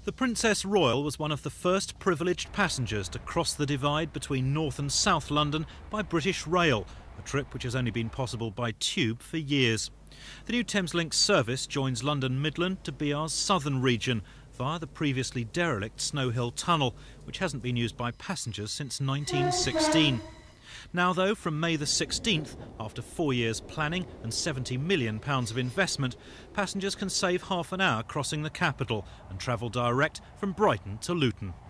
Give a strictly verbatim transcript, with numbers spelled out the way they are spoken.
The Princess Royal was one of the first privileged passengers to cross the divide between North and South London by British Rail, a trip which has only been possible by tube for years. The new Thameslink service joins London Midland to B R's southern region via the previously derelict Snow Hill Tunnel, which hasn't been used by passengers since nineteen sixteen. Now though, from May the sixteenth, after four years planning and seventy million pounds of investment, passengers can save half an hour crossing the capital and travel direct from Brighton to Luton.